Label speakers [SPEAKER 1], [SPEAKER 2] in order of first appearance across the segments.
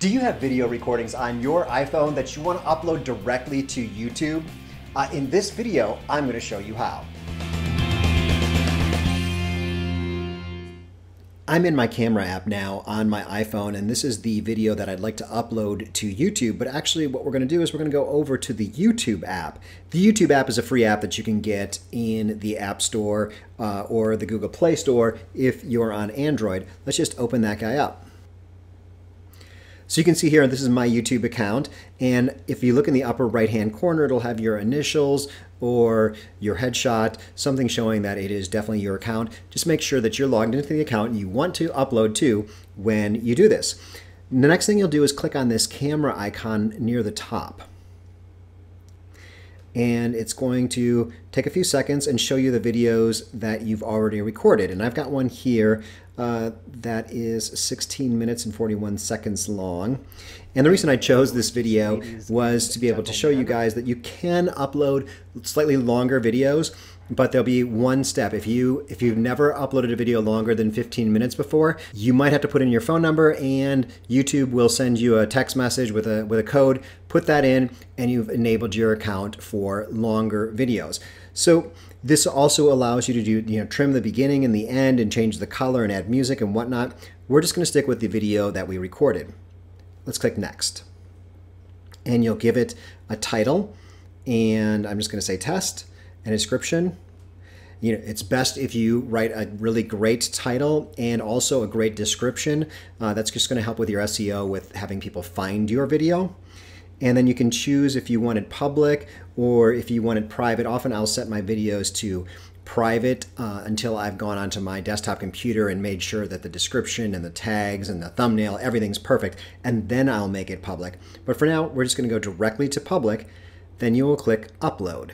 [SPEAKER 1] Do you have video recordings on your iPhone that you want to upload directly to YouTube? In this video, I'm going to show you how. I'm in my camera app now on my iPhone, and this is the video that I'd like to upload to YouTube. But actually what we're going to do is we're going to go over to the YouTube app. The YouTube app is a free app that you can get in the App Store or the Google Play Store if you're on Android. Let's just open that guy up. So you can see here, this is my YouTube account, and if you look in the upper right-hand corner, it'll have your initials or your headshot, something showing that it is definitely your account. Just make sure that you're logged into the account you want to upload to when you do this. The next thing you'll do is click on this camera icon near the top. And it's going to take a few seconds and show you the videos that you've already recorded. And I've got one here that is 16 minutes and 41 seconds long. And the reason I chose this video was to be able to show you guys that you can upload slightly longer videos, but there'll be one step. If you've never uploaded a video longer than 15 minutes before, you might have to put in your phone number, and YouTube will send you a text message with a code. Put that in, and you've enabled your account for longer videos. So this also allows you to do, trim the beginning and the end and change the color and add music and whatnot. We're just going to stick with the video that we recorded. Let's click next. And you'll give it a title, and I'm just going to say test and description. It's best if you write a really great title and also a great description. That's just going to help with your SEO, with having people find your video. And then you can choose if you want it public or if you want it private. Often I'll set my videos to private until I've gone onto my desktop computer and made sure that the description and the tags and the thumbnail, everything's perfect, and then I'll make it public. But for now, we're just going to go directly to public. Then you will click upload.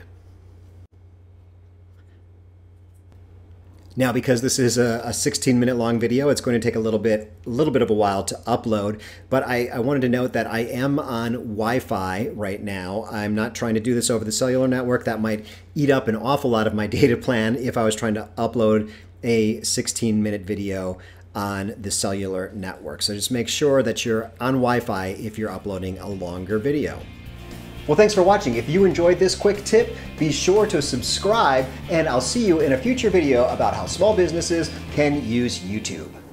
[SPEAKER 1] Now, because this is a 16-minute long video, it's going to take a little bit of a while to upload, but I wanted to note that I am on Wi-Fi right now. I'm not trying to do this over the cellular network. That might eat up an awful lot of my data plan if I was trying to upload a 16-minute video on the cellular network. So just make sure that you're on Wi-Fi if you're uploading a longer video. Well, thanks for watching. If you enjoyed this quick tip, be sure to subscribe, and I'll see you in a future video about how small businesses can use YouTube.